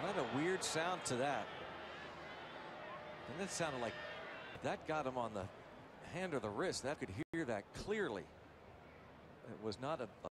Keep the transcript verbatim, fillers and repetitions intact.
What a weird sound to that. And that sounded like that got him on the hand or the wrist. That could hear that clearly. It was not a,